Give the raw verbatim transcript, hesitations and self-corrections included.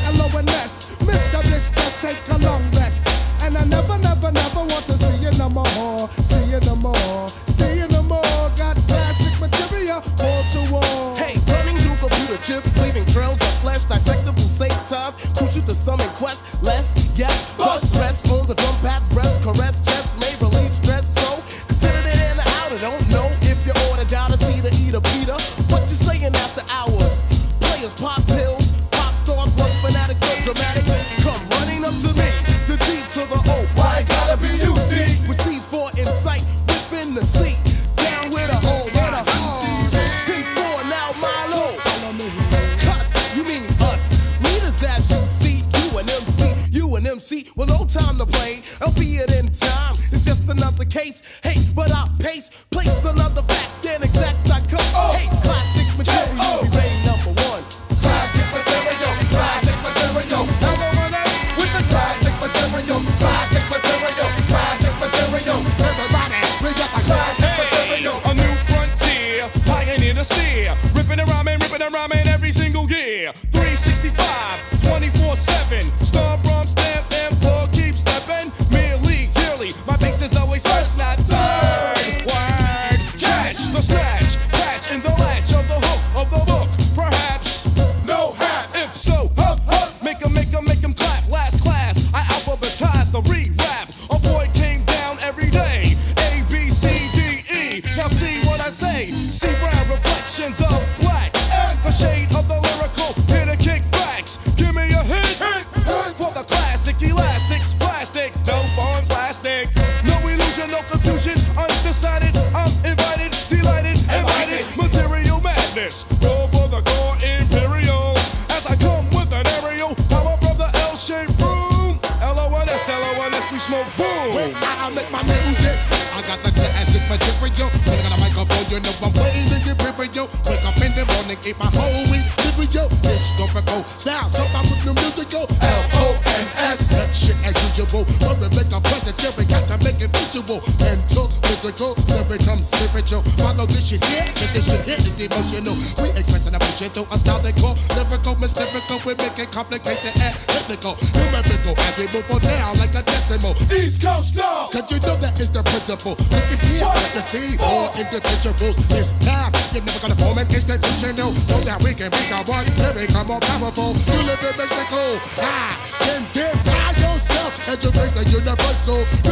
L O N S. Mister Discuss, take a long rest. And I never, never, never want to see you no more. See you no more. See you no more. Got classic material, wall to wall. Hey, running through computer chips, leaving trails of flesh, dissectable satas, crucial to some in quest, less, yes, bust stress on the drum pads, breast, caress, chest, may relieve stress, so consider it in and out. I don't know if you ordered down to see the eater Peter. What you saying after hours? Players pop pills, pop stars, work fanatics, no dramatics. Come running up to me, the D to the O. Why it gotta be you, D? With C's for insight, whipping the seat, down with a hole, with a T four now Milo. Cuss, you mean us? Leaders as you see, you and M C, you and M C. Well, no time to play, albeit in time. It's just another case. Hey, but I pace, place another fact, then exact I come. Oh. Hey, classic material, oh. We reign number one. Classic material, classic material. Now on us with the classic material, classic material, classic material. Everybody, we got the classic material. A new frontier, pioneer to steer, ripping and rhyming, ripping and rhyming every single year. three sixty-five, twenty-four seven, star brum stamp and plug keep stepping. Merely, yearly, my bass is always first, not third. Word, catch the snatch, catch in the latch of the hook of the book. Perhaps, no hat. If so, hup, hup, make 'em, make 'em, make 'em clap. Last class, I alphabetize the re-rap. A boy came down every day. A, B, C, D, E. Now see what I say. See brown reflections of black. The shade of the lyrical, here to kick facts. Give me a hit, hit, hit for the classic elastics, plastic, dope on plastic. No illusion, no confusion, undecided. I'm invited, delighted, invited. Material madness, roll for the core imperial. As I come with an aerial, power from the L-shaped room. L O N S, L O N S, we smoke boom. Wait, I make my music. I got the classic material. When I got a microphone, you know I'm waiting in the video. Wake up in the morning, eat my whole week. Video, historical style. Sometimes with new musical. L O N S. That shit as usual. When we make a positive, we got to make it visual. Mental, physical, then become spiritual. Follow this shit here, cause this shit here is emotional. We expressing emotion through a style they call lyrical, mystical. We make it complicated and technical. Numerical as we move on down like a decimal. East Coast now. Cause you know that is the principle. Looking here, let the see more individuals. This time, you're never gonna form an institutional. So that we can make our one, then become more powerful. You live in Mexico. Ah, then dip by yourself and you raise the universal.